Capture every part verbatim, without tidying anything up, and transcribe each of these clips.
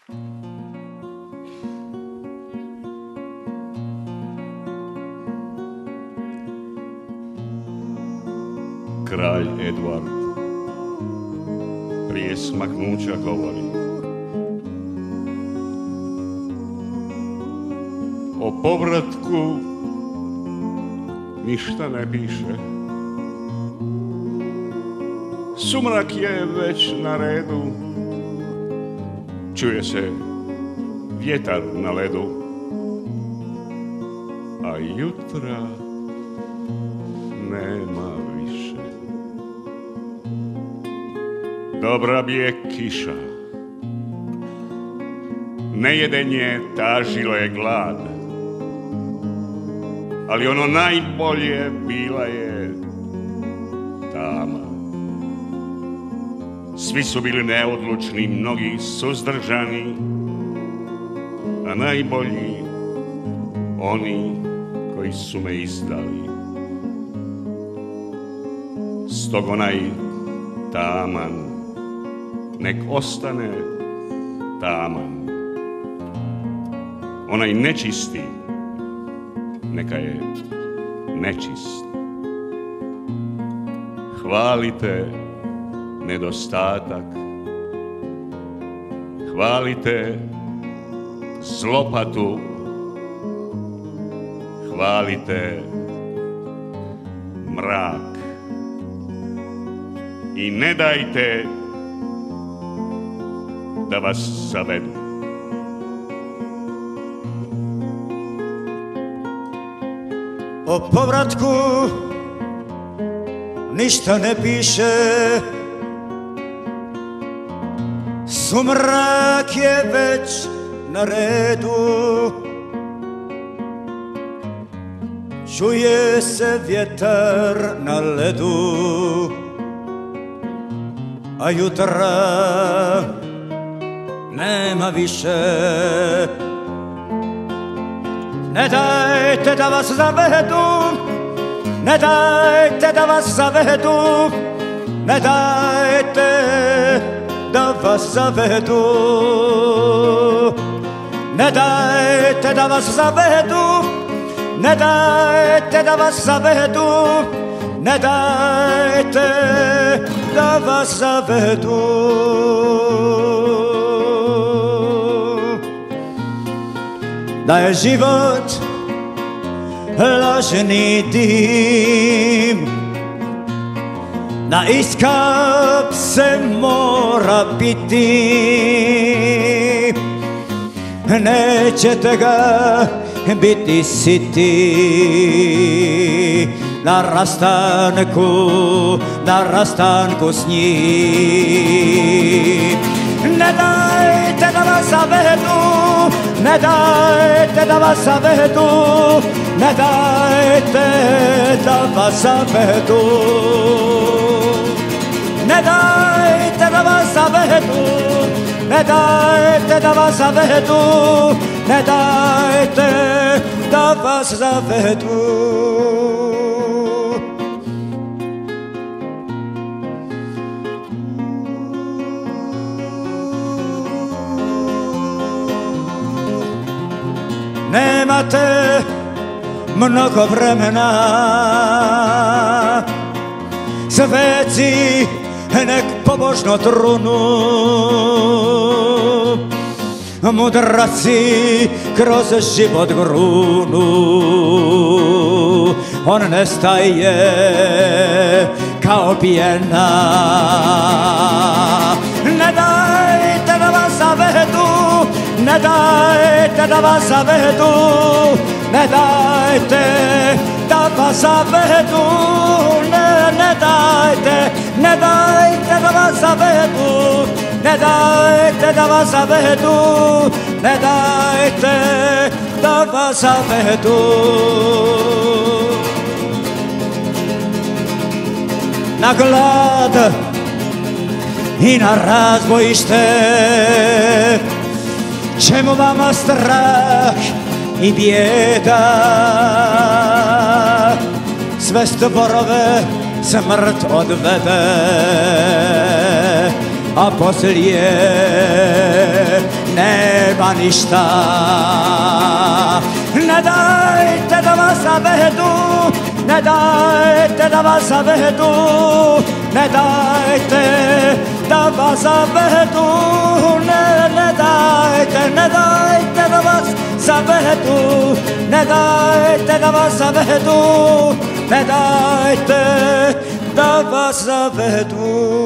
Kralj Eduard prije smaknuća govori: o povratku ništa ne piše, sumrak je već na redu, čuje se vjetar na ledu, a jutra nema više. Dobra bi je kiša, nejedenje tažilo je glad, ali ono najbolje bila je tama. Svi su bili neodlučni, mnogi suzdržani, a najbolji oni koji su me izdali. Stog onaj taman nek ostane taman, onaj nečisti neka je nečist. Hvalite nedostatak, hvalite zlopatu, hvalite mrak i ne dajte da vas zavedu. O povratku ništa ne piše, sumrak je već na redu, čuje se vjetar na ledu, a jutra nema više. Ne dajte da vas zavedu, ne dajte da vas zavedu, ne dajte da vas zavedu, ne dajte da vas zavedu, ne dajte da vas zavedu, ne dajte da vas zavedu. Da je život lažni dim, na iskap se mora biti, nećete ga biti siti. Na rastanku, na rastanku s njim. Ne dajte da vas zavedu, ne dajte da vas zavedu, ne dajte da vas zavedu, ne dajte da vas zavedu, ne dajte da vas zavedu, ne dajte da vas zavedu. Nemate mnogo vremena, sveci nek pobožno trunu, mudraci kroz život grunu, on nestaje kao pjena. Ne dajte da vas zavedu, ne dajte da vas zavedu, ne dajte da vas zavedu, ne, ne dajte, ne dajte da vas zavedu, ne dajte da vas zavedu, ne dajte da vas zavedu. Na glad i na razbojište, čemu vama strah i bijeda? Sve stvorove smrt odvede, a poslije ne treba ništa. Ne dajte da vas zavedu, ne dajte da vas zavedu, ne dajte da vas zavedu, ne, ne dajte, ne dajte da vas zavedu, ne dajte da vas zavedu, ne dajte da vas zavedu.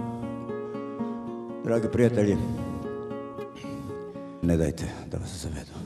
Dragi prijatelji, ne dajte da vas zavedu.